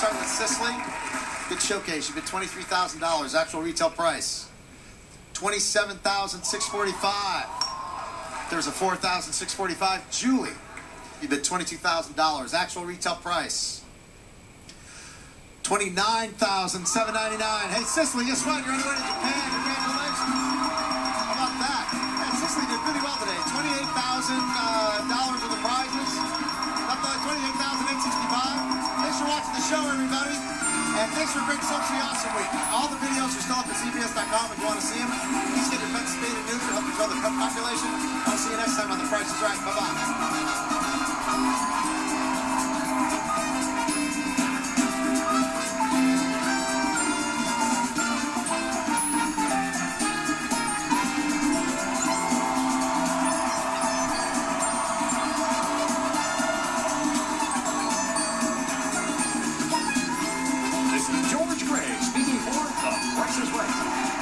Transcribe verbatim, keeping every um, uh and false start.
start with Cicely. Good showcase. You bid twenty-three thousand dollars. Actual retail price twenty-seven thousand six hundred forty-five dollars. There's a four thousand six hundred forty-five dollars. Julie, you bid twenty-two thousand dollars. Actual retail price twenty-nine thousand seven hundred ninety-nine dollars. Hey, Cicely, guess what? You're on your way to Japan. Congratulations. How about that? Yeah, Cicely did pretty well today. twenty-eight thousand dollars uh, of the prizes. twenty-eight thousand eight hundred sixty-five dollars. Thanks for watching the show, everybody. And thanks for a great Socially Awesome Week. All the videos are still up at C B S dot com if you want to see them. Please get your pets spayed and neutered, help control the pet population. I'll see you next time on The Price is Right. Bye-bye. George Gray speaking for The Price is Right.